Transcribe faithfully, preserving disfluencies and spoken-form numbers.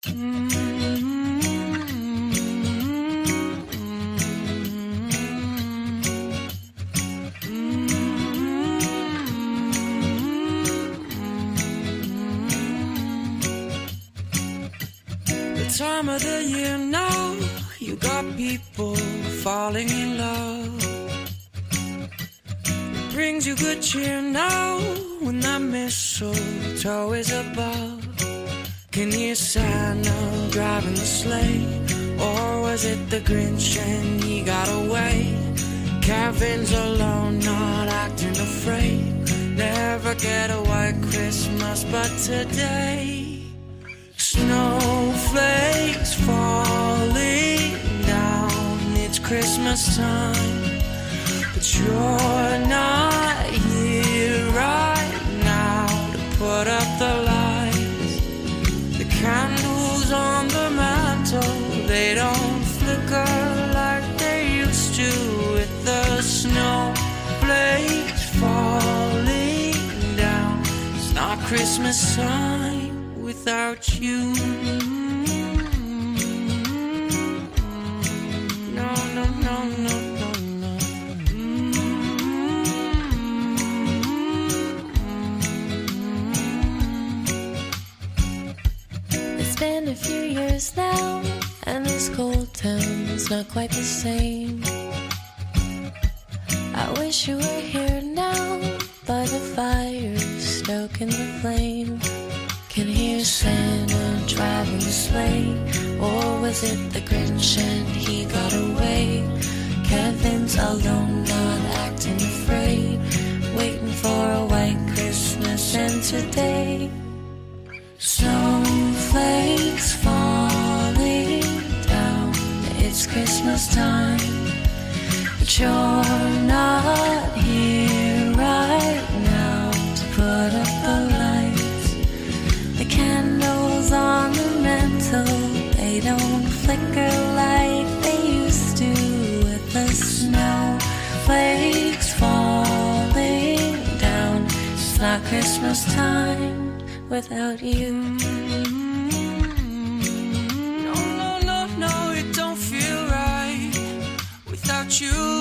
Time of the year now, you got people falling in love. It brings you good cheer now when that mistletoe is above. Can you Santa driving the sleigh, or was it the Grinch and he got away? Kevin's alone, not acting afraid. Never get a white Christmas, but today snowflakes falling down. It's Christmas time, but you're not here right now to put up the lights. The candles on the mantle, they don't flicker like they used to. With the snowflakes falling down, it's not Christmas time without you. No, no, no, no, no, no. It's been a few years now, and this cold town's not quite the same. I wish you were here now, by the fire, stoking the flame. Can hear Santa driving the sleigh, or was it the Grinch and he got away? Kevin's alone, not acting afraid, waiting for a white Christmas. And today, snowflakes falling down. It's Christmas time, but you're not here right now to put up the lights. The candles on the mantle, they don't flicker like they used to. With the snowflakes falling down, it's not Christmas time without you. No, no, no, no, it don't feel right without you.